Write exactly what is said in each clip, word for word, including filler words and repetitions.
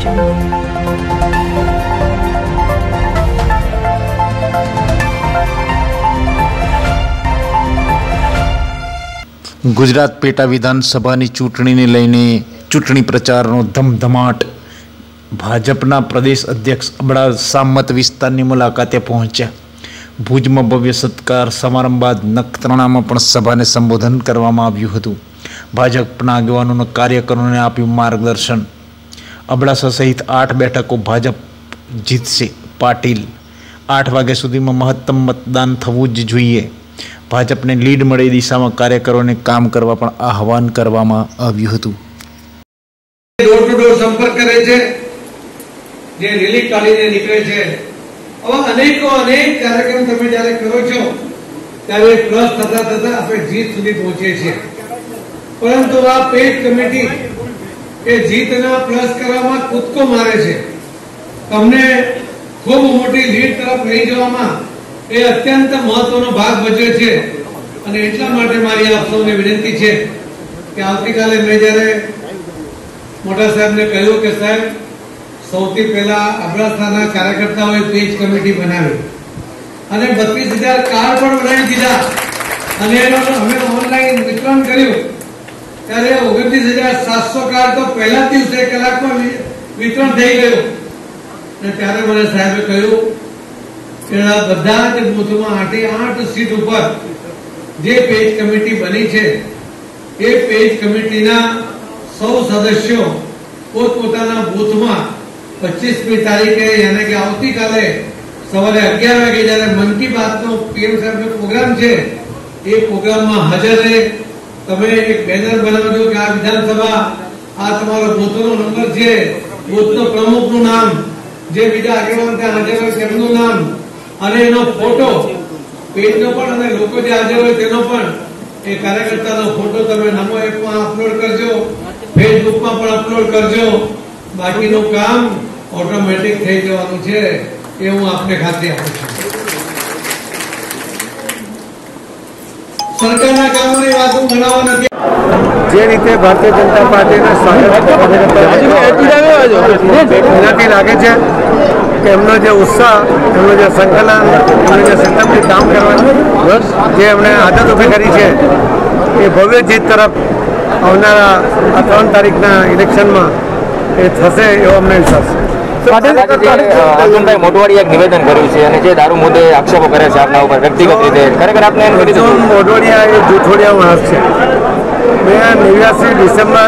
Gujarat PETA विधानसभाની ચૂંટણીને લઈને ચૂંટણી પ્રચારનો ધમધમાટ। ભાજપના પ્રદેશ અધ્યક્ષ અબડાસા મત વિસ્તારની મુલાકાતે પહોંચ્યા। ભુજમાં ભવ્ય સત્કાર સમારંભ બાદ નખત્રાણામાં પણ સભાને સંબોધન કરવામાં આવ્યું હતું। ભાજપના આગેવાનોને કાર્યકરોને આપ્યું માર્ગદર્શન। અબડાસા સહિત આઠ બેઠકો ભાજપ જીતશે પાટીલ। આઠ વાગ્યા સુધીમાં મહત્તમ મતદાન થવું જ જોઈએ। ભાજપને લીડ મળે દિશામાં કાર્યકરોને કામ કરવા પણ આહવાન કરવામાં આવ્યું હતું। ડોર ટુ ડોર સંપર્ક કરે છે, જે રેલી કાઢીને નીકળે છે, આવા અનેકો અનેક કાર્યક્રમ તમે જ્યારે કરો છો ત્યારે પ્લસ થતા થતા આપણે જીત સુધી પહોંચીએ છીએ। પરંતુ આ પેજ કમિટી એ જીતના પ્લસ કરવામાં કૂદકો મારે છે। તમને ખૂબ મોટી લીડ તરફ લઈ જવામાં એ અત્યંત મહત્વનો ભાગ ભજવે છે। અને એટલા માટે મારી આપ સૌને વિનંતી છે કે આવતીકાલે મેં જ્યારે મોટા સાહેબને કહ્યું કે સાહેબ સૌથી પહેલા અબડાસાના કાર્યકર્તાઓએ પેજ કમિટી બનાવી અને બત્રીસ હજાર કાર્ડ પણ બનાવી દીધા અને એનો અમે ઓનલાઈન વિતરણ કર્યું ત્યારે ઓગણત્રીસ હજાર સાતસો કાર્ડ તો પહેલા દિવસે કલાકમાં વિતરણ થઈ ગયું। અને ત્યારે મને સાહેબે કહ્યું બધા જ બૂથમાં આઠે આઠ સીટ ઉપર જે પેજ કમિટી બની છે એ પેજ કમિટીના સૌ સદસ્યો પોતપોતાના બૂથમાં પચીસમી તારીખે યાनी કે આવતીકાલે સવારે અગિયાર વાગે જ્યારે મન કી બાતનો પીએમ સાહેબનો પ્રોગ્રામ છે એ પ્રોગ્રામમાં હાજર રહે। તમે એક બેનર બનાવજો કે આ વિધાનસભા આ તમારો બૂથનો નંબર છે, બૂથનો પ્રમુખનું નામ, જે બીજા આગેવાન ત્યાં હાજર હોય તેમનું નામ અને એનો ફોટો પેજનો પણ અને લોકો જે હાજર હોય તેનો પણ એ કાર્યકર્તાનો ફોટો તમે નમો એપમાં અપલોડ કરજો, ફેસબુકમાં પણ અપલોડ કરજો। બાકીનું કામ ઓટોમેટિક થઈ જવાનું છે એ હું આપને ખાતરી આપું છું। સરકારના કામોની વાત હું બનાવવા નથી। જે રીતે ભારતીય જનતા પાર્ટીના એનાથી લાગે છે કે એમનો જે ઉત્સાહ, એમનો જે સંકલન, એમનો જે સિસ્ટમથી કામ કરવાનું જે એમણે આદત ઊભી કરી છે એ ભવ્ય જીત તરફ આવનારા આ ત્રણ તારીખના ઇલેક્શનમાં એ થશે એવો અમને વિશ્વાસ છે। અર્જુનભાઈ મોઢવાડીએ એક નિવેદન કર્યું છે અને જે દારૂ મુદ્દે આક્ષેપો કરે છે આપના ઉપર વ્યક્તિગત રીતે, ખરેખર આપને એમ કરી દીધું? મોઢવાડિયા એ જૂઠોડિયા માણસ છે। મેં નેવ્યાસી ડિસેમ્બર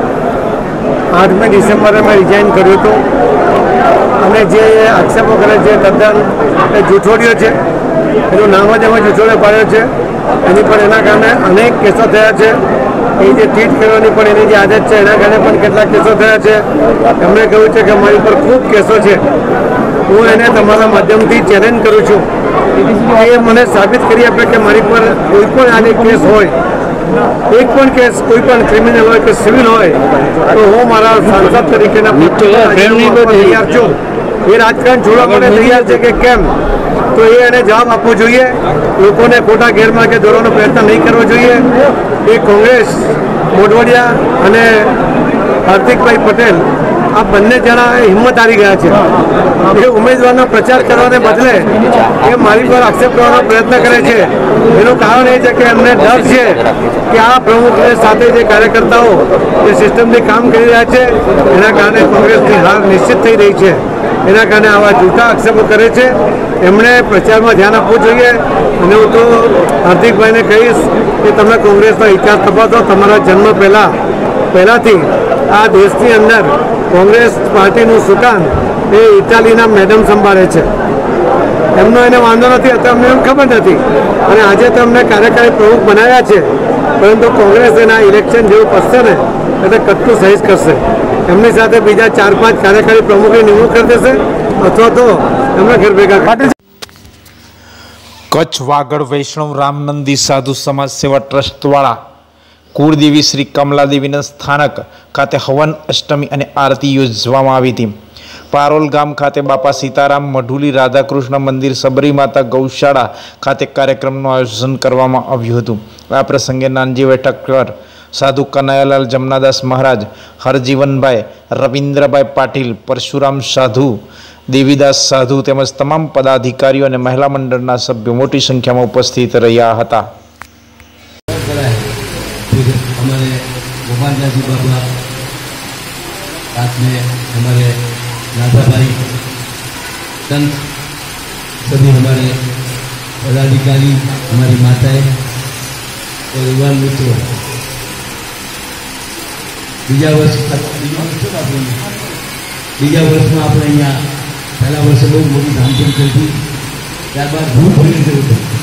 આઠમી ડિસેમ્બરે મેં રિઝાઇન કર્યું હતું અને જે આક્ષેપો કરે છે તદ્દન એ જૂઠોડિયો છે। એનું નામ જ એમાં જૂઠોડિયો પાડ્યો છે। એની પર એના કારણે અનેક કેસો થયા છે। એ જે ટ્વીટ કરવાની પણ એની જે આદત છે એના કારણે પણ કેટલાક કેસો થયા છે। એમણે કહ્યું છે કે મારી પર ખૂબ કેસો છે। હું એને તમારા માધ્યમથી ચેલેન્જ કરું છું એ મને સાબિત કરી આપે કે મારી પર કોઈ પણ આની કેસ હોય, એક પણ કેસ કોઈ પણ ક્રિમિનલ હોય કે સિવિલ હોય તો હું મારા સાંસદ તરીકેના તૈયાર છું। એ રાજકારણ છોડવા માટે તૈયાર છે કે કેમ, તો એ એને જવાબ આપવો જોઈએ। લોકોને ખોટા ગેરમાર્ગે દોરવાનો પ્રયત્ન નહીં કરવો જોઈએ। એ કોંગ્રેસ, મોઢવાડિયા અને હાર્દિકભાઈ પટેલ આ બંને જણા હિંમત હારી ગયા છે। એ ઉમેદવારનો પ્રચાર કરવાને બદલે એ મારી પર આક્ષેપ કરવાનો પ્રયત્ન કરે છે। એનું કારણ એ છે કે એમને ડર છે કે આ પ્રમુખને સાથે જે કાર્યકર્તાઓ જે સિસ્ટમથી કામ કરી રહ્યા છે એના કારણે કોંગ્રેસની હાર નિશ્ચિત થઈ રહી છે। એના કારણે આવા જૂઠા આક્ષેપો કરે છે। એમણે પ્રચારમાં ધ્યાન આપવું જોઈએ। અને હું તો હાર્દિકભાઈને કહીશ કે તમે કોંગ્રેસનો ઇતિહાસ તપાસો। તમારા જન્મ પહેલાં પહેલાંથી આ દેશની અંદર કોંગ્રેસ પાર્ટીનું સુકાન એ ઇટાલીના મેડમ સંભાળે છે। એમનો એને વાંધો નથી, અત્યારે અમને એમ ખબર નથી અને આજે તો અમને કાર્યકારી પ્રમુખ બનાવ્યા છે, પરંતુ કોંગ્રેસ એના ઇલેક્શન જેવું પસશે ને એટલે કટકું સહીજ કરશે। એમની સાથે બીજા ચાર પાંચ કાર્યકારી પ્રમુખની નિમણૂક કરી દેશે અથવા તો એમને ઘર ભેગા કરે। કચ્છ વાગડ વૈષ્ણવ રામનંદી સાધુ સમાજ સેવા ટ્રસ્ટ દ્વારા કુળદેવી શ્રી કમલાદેવીના સ્થાનક ખાતે હવન અષ્ટમી અને આરતી યોજવામાં આવી હતી। પારોલ ગામ ખાતે બાપા સીતારામ મઢુલી રાધાકૃષ્ણ મંદિર સબરી માતા ગૌશાળા ખાતે કાર્યક્રમનું આયોજન કરવામાં આવ્યું હતું। આ પ્રસંગે નાનજી બેઠક પર साधु कन्हैयालाल जमनादास महाराज, हरजीवन भाई, रविंद्र भाई पाटिल, परशुराम साधु, देवीदास साधु તેમજ તમામ પદાધિકારીઓ અને મહિલા મંડળના સભ્યો મોટી સંખ્યામાં ઉપસ્થિત રહ્યા હતા। हमारे गोपालदास जी बाबा, साथ में हमारे नाथा भाई, संत, सभी हमारे पदाधिकारी, हमारी माताएं और युवा मित्रों, बीजा वर्ष बीजा वर्ष में अपने अँ पहला वर्ष बहुत मोटी धामधूम करती, त्यारबाद धूम भरी करूँ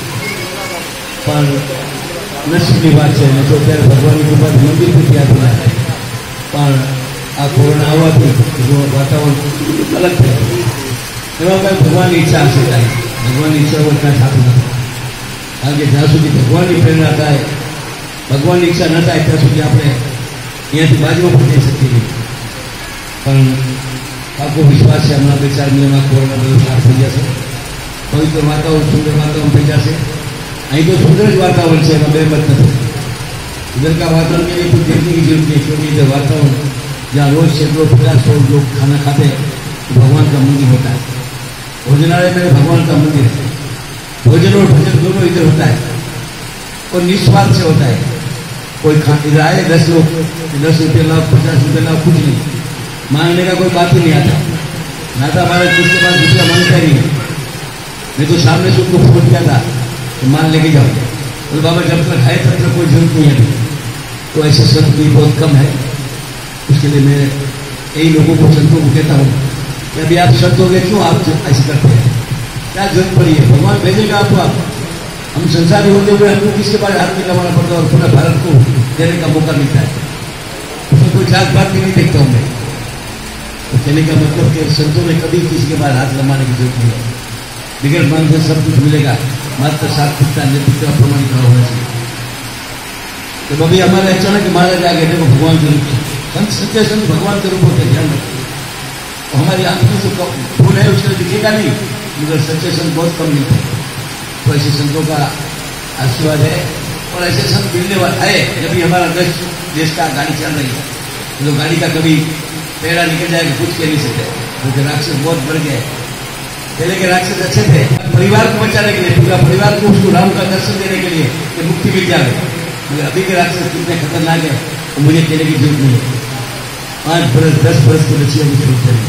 पर नसीबनी बात है। नहीं तो त्यारे भगवान की कृपा मंदिर भी तैयार हुआ है, पर आ कोरोना आवाथी वातावरण अलग थे। एवं कई भगवान की इच्छा से थाय, भगवान की इच्छा वगैरह साथ न कारण के ज्यादा सुधी भगवान की प्रेरणा थाय, भगवान की इच्छा न थाय त्या सुधी आपणे अहींयाथी बाजू पर जई शकीए नहीं। पण पाको विश्वास है हमણાં બે ચાર મહિનામાં કોરોના બધું સાફ થઈ જશે, પવિત્ર વાતાવરણ, સુંદર વાતાવરણ થઈ જશે। અહીં तो सुंदर वातावरण से बेमत नहीं, इधर का वातावरण के लिए कुछ देखने की जरूरत नहीं, क्योंकि इधर वातावरण जहाँ रोज सैकड़ों पचास सौ लोग खाना खाते हैं, तो भगवान का मंदिर होता है। भोजनालय में भगवान का मंदिर है, भोजन और भजन दोनों इधर होता है और निस्वार्थ से होता है। कोई खा इधर आए दस लोग, दस रुपये लाभ, पचास रुपये लाभ, कुछ नहीं मांगने का कोई बात ही नहीं आता। नाथा महाराज जिसके पास दूसरा मांगता ही नहीं। मैं तो सामने से उनको फोन किया था तो माल लेके जाओ, तो बाबा जब तक है तब तक कोई जरूरत नहीं है। तो ऐसे संत भी बहुत कम है। उसके लिए मैं यही लोगों को, संतों को कहता हूँ कि अभी आप संत हो गए, क्यों आप ऐसे करते हैं, क्या जरूरत पड़ी है? भगवान भेजेगा आपको। आप हम संसारी होते हुए हमको किसके पास हाथ में कमाना पड़ता है और पूरा भारत को देने का मौका मिलता है। उसमें कोई जात पात भी नहीं देखता हूँ मैं। तो कहने का मतलब कि संतों में कभी किसी के पास हाथ लंबाने की जरूरत नहीं है। बगैर मांग से सब कुछ मिलेगा, मात्र सात्विकता नैतिकता प्रमाणित होना चाहिए। तो अभी हमारे अचानक महाराज आ गए देखो भगवान के रूप, संत सच्चे संत भगवान के रूप होते, ध्यान रखिए। तो हमारी आंखों से फूल है उससे दिखेगा नहीं, मगर सच्चे संत बहुत कम मिलते हैं। तो ऐसे संतों का आशीर्वाद है और ऐसे संत मिलने वाला है। जब भी हमारा देश देश का गाड़ी चल रही है, तो गाड़ी का कभी पेड़ा निकल जाएगा, कुछ कह नहीं सकते, क्योंकि राक्षस बहुत बढ़ गए। पहले के राक्षस अच्छे थे, परिवार को बचाने के लिए, पूरा परिवार को उसको राम का दर्शन देने के लिए कि मुक्ति मिल जाए। मगर अभी के राक्षस कितने खतरनाक है तो मुझे कहने की जरूरत नहीं है। पाँच बरस दस बरस के बच्चियों को छोड़ते नहीं,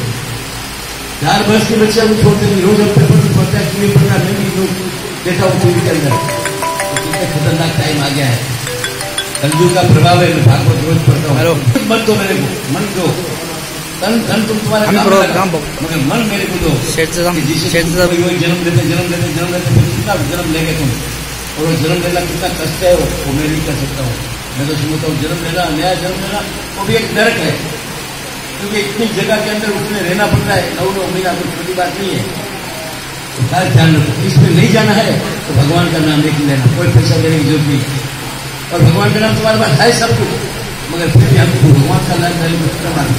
चार बरस के बच्चियों को छोड़ते नहीं। रोज हम पेपर में पढ़ता है, टीवी पढ़ता है, मैं भी लोग देखा हूँ टीवी के अंदर। तो कितने खतरनाक टाइम आ गया है। कलयुग का प्रभाव है। मैं भागवत रोज पढ़ता हूँ। मन दो मेरे को, मन दो, तन धन तुम तुम्हारे काम काम मगर मन मेरे को दो। जन्म देते जन्म देते जन्म देते फिर कितना जन्म लेंगे तुम, और वो जन्म लेना कितना कष्ट है वो मैं नहीं कर सकता हूँ। मैं तो समझता हूँ जन्म लेना, नया जन्म लेना वो भी एक नरक है, क्योंकि इतनी जगह के अंदर उसमें रहना पड़ता है। नौ नौ महीना कोई छोटी बात नहीं है। तो खास ध्यान रखो, इसमें नहीं जाना है तो भगवान का नाम लेके लेना, कोई पैसा देने की जरूरत नहीं। और भगवान का नाम तुम्हारे पास है सब कुछ, मगर फिर भी हमको भगवान का नाम लेने को कितना मालूम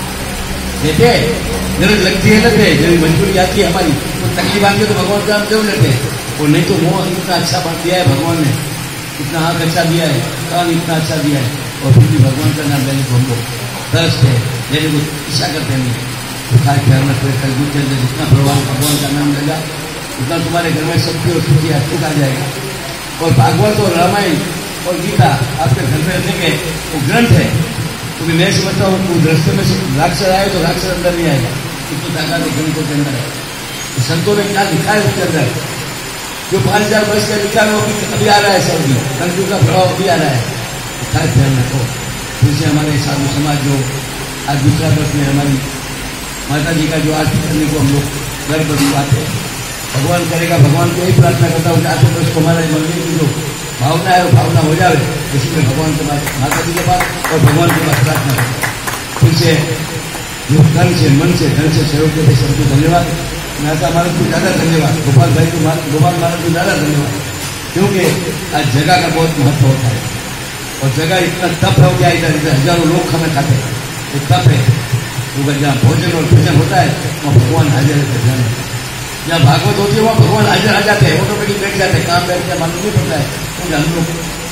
देते हैं। गरज लगती है लगते है, जब मजबूरी आती है हमारी तो तकलीफ आती है तो भगवान का नाम जरूर लेते हैं। और नहीं तो मोह इतना अच्छा बात दिया है भगवान ने, इतना आँख अच्छा दिया है, कान इतना अच्छा दिया है, और फिर भी भगवान का नाम लेने को हम लोग तरस है, लेने को इच्छा करते नहीं। तो खास ख्याल रखते कलयुग के अंदर जितना प्रभाव भगवान का नाम लेगा उतना तुम्हारे घर में शक्ति और सुखी सुख आ जाएगा। और भागवत और रामायण और गीता आपके घर में रखेंगे वो ग्रंथ है। क्योंकि मैं समझता हूँ रास्ते में राक्षस आए तो राक्षस अंदर नहीं आएगा, इतनी ताकत ग्रंथों के अंदर है। तो संतों ने क्या लिखा है उसके अंदर, जो पाँच हजार वर्ष का लिखा है वो अभी आ रहा है, सब भी कलयुग का प्रभाव अभी आ रहा है। तो खास ध्यान रखो। फिर से हमारे साधु समाज जो आज दूसरा वर्ष में हमारी माता जी का जो आरती करने को हम लोग घर पर आते हैं, भगवान करेगा। भगवान को यही प्रार्थना करता हूँ कि आते वर्ष को हमारे मंदिर की जो भावना है वो भावना हो जाए, इसमें भगवान के पास, माता जी के पास और भगवान के पास प्रार्थना करें। फिर से जो तन से मन से धन से सहयोग के लिए सबको धन्यवाद। नाथा महाराज को ज़्यादा धन्यवाद, गोपाल भाई को गोपाल महाराज को ज़्यादा धन्यवाद, क्योंकि आज जगह का बहुत महत्व होता है। और जगह इतना तप हो गया इधर, इधर हजारों लोग खाना खाते हैं, ये तप है। तो जहाँ भोजन और भजन होता है वहाँ भगवान हाजिर रहते हैं। जहाँ भागवत होती है वहाँ भगवान हाजिर आ जाते हैं, ऑटोमेटिक बैठ जाते हैं, काम बैठ जाए मालूम नहीं पड़ता है। क्योंकि हम लोग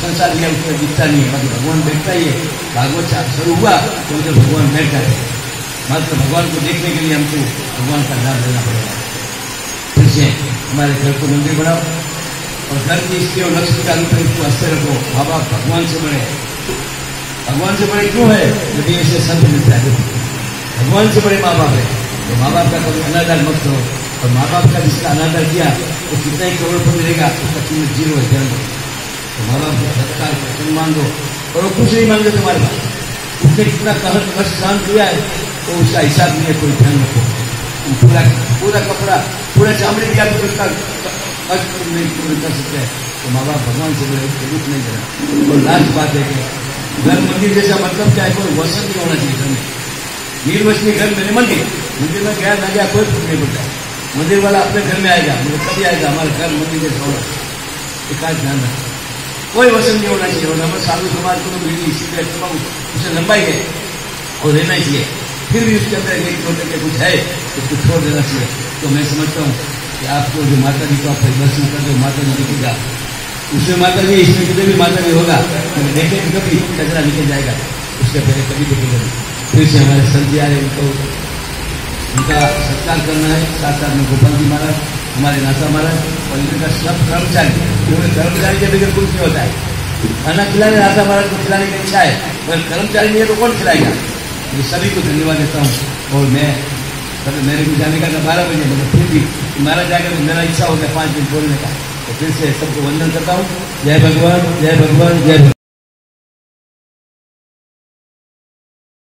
संसार लिया उसमें दिखता नहीं है, बाकी भगवान बैठता ही है। भागवत शुरू हुआ तो उधर भगवान बैठा है, मात्र भगवान को देखने के लिए हमको भगवान का नाम लेना पड़ेगा। फिर से हमारे घर को मंदिर बनाओ और घर की इसके और लक्ष्मी का रूप इसको हंसते रखो। माँ बाप भगवान से बड़े, भगवान से बड़े क्यों है? यदि ऐसे संत मिलता है, भगवान से बड़े माँ बाप है। तो माँ बाप का कभी अनादर मत करो, और माँ बाप का जिसका अनादर किया वो कितना ही करोड़ पर मिलेगा, उसका कीमत जीरो है। ध्यान दो, तो माँ बाप को सत्कार सम्मान दो, और वो कुछ नहीं मांगे तुम्हारे पास, उसने कितना कहर कष्ट सहन किया है तो उसका हिसाब नहीं है, कोई ध्यान रखो। पूरा पूरा कपड़ा पूरा चामड़ी दिया तो उसका कष्ट नहीं पूर्ण कर सकते हैं। तो माँ बाप भगवान से बड़े उसको दुख नहीं देना। और लास्ट बात है कि घर मंदिर जैसा मतलब क्या है, कोई वसन नहीं होना चाहिए घर में। निर्वसनी घर मैंने मंदिर मंदिर में गया ना गया कोई फर्क नहीं पड़ता, मंदिर वाला अपने घर में आएगा, मतलब कभी आएगा हमारे घर मंदिर जैसा होना, एक आज ध्यान रखो, कोई वसन नहीं होना चाहिए। और हमारे साधु समाज को तो बीड़ी सिगरेट तमाम उसे लंबाई है और रहना ही चाहिए, फिर भी उसके अंदर एक छोटे के कुछ है उसको छोड़ देना चाहिए। तो मैं समझता हूँ कि आपको जो माता जी को आप दर्शन कर दो, माता जी दिखेगा, उसमें माता जी इसमें कितने भी माता जी होगा, देखेंगे कभी कचरा निकल जाएगा, उसके पहले कभी देखेगा नहीं। फिर से हमारे संत जी आए, उनको उनका सत्कार करना है। साथ साथ में गोपाल जी महाराज, हमारे नाथा महाराज और इनका सब कर्मचारी, क्योंकि कर्मचारी के बगैर कुछ नहीं होता है। खाना खिलाने नाथा महाराज को खिलाने की इच्छा है, पर कर्मचारी नहीं है तो कौन खिलाएगा? मैं सभी को धन्यवाद देता हूँ। और मैं कभी मेरे को जाने का था बारह बजे, मतलब फिर भी महाराज जाकर तो मेरा इच्छा हो गया पाँच मिनट बोलने का, तो फिर से सबको वंदन करता हूँ। जय भगवान, जय भगवान, जय भगवान।